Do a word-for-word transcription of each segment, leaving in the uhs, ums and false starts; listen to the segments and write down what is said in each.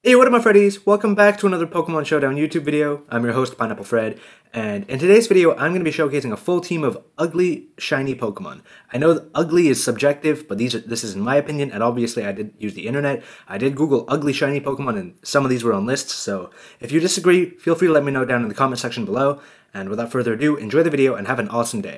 Hey, what up my Freddies? Welcome back to another Pokemon Showdown YouTube video. I'm your host, Pineapple Fred, and in today's video, I'm going to be showcasing a full team of ugly, shiny Pokemon. I know that ugly is subjective, but these are, this is in my opinion, and obviously I did use the internet. I did Google ugly, shiny Pokemon, and some of these were on lists, so if you disagree, feel free to let me know down in the comment section below, and without further ado, enjoy the video and have an awesome day.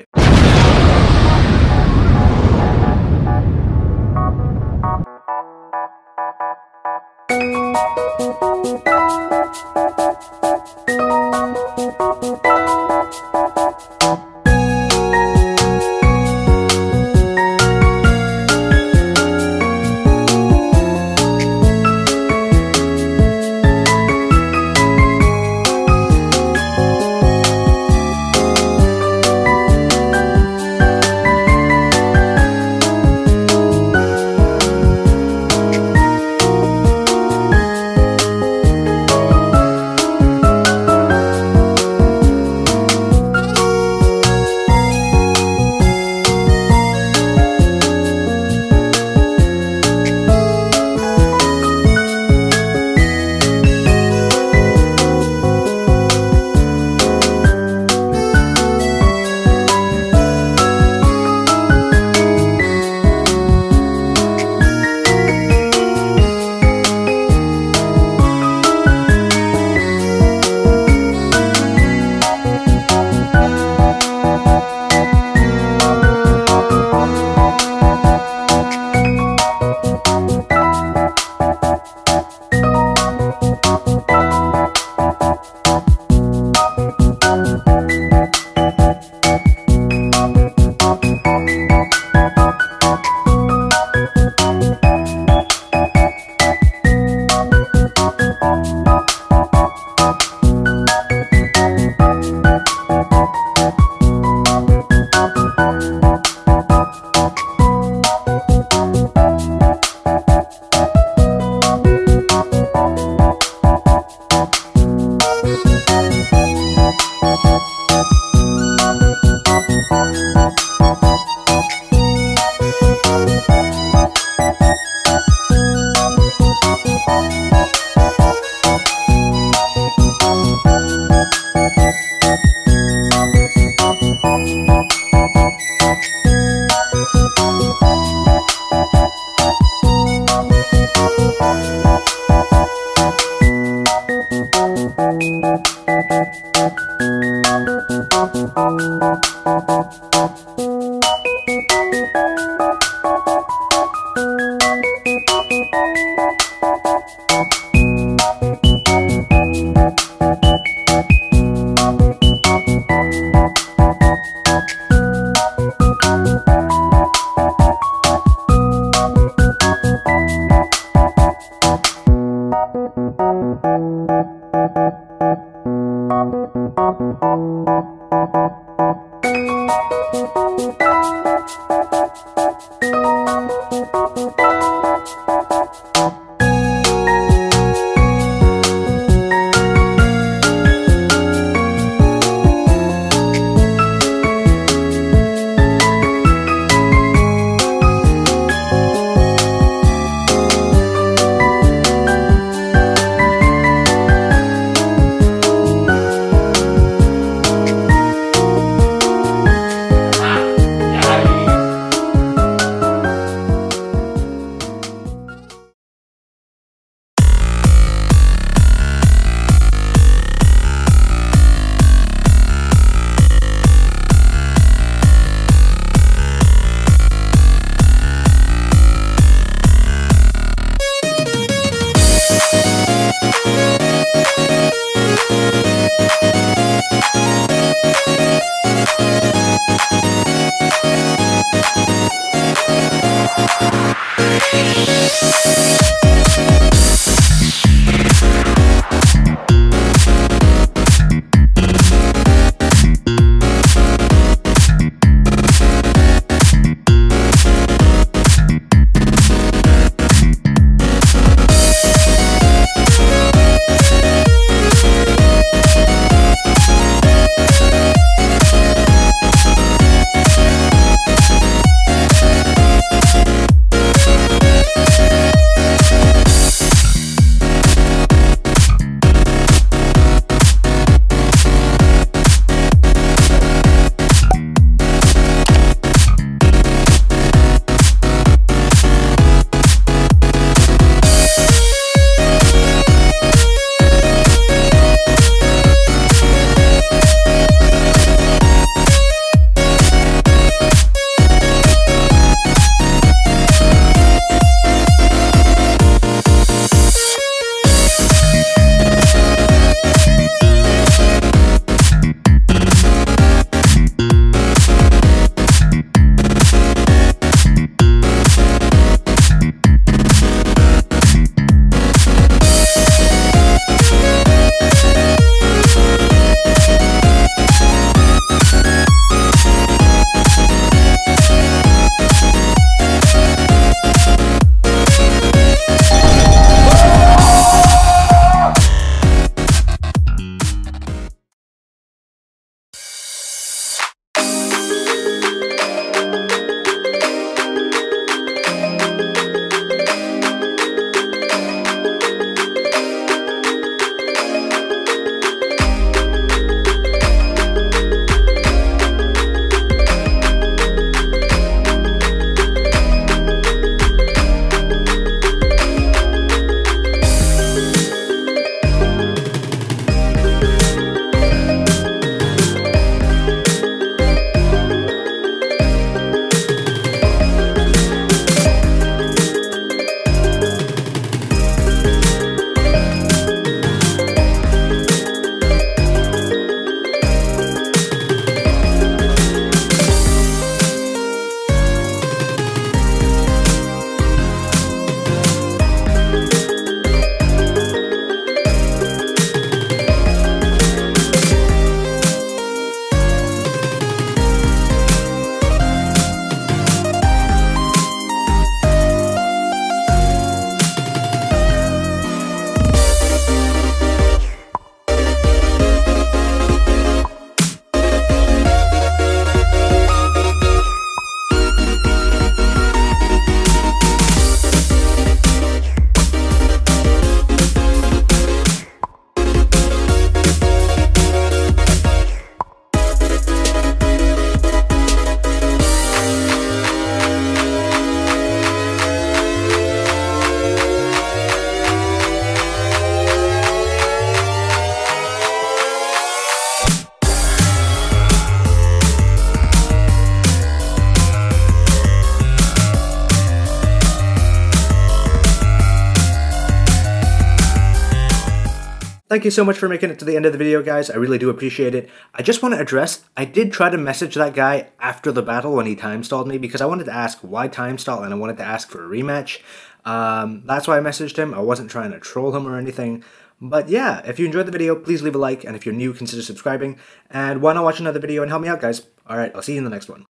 Thank you so much for making it to the end of the video, guys. I really do appreciate it. I just want to address, I did try to message that guy after the battle when he time stalled me because I wanted to ask why time stall and I wanted to ask for a rematch. Um, that's why I messaged him. I wasn't trying to troll him or anything. But yeah, if you enjoyed the video, please leave a like. And if you're new, consider subscribing. And why not watch another video and help me out, guys? Alright, I'll see you in the next one.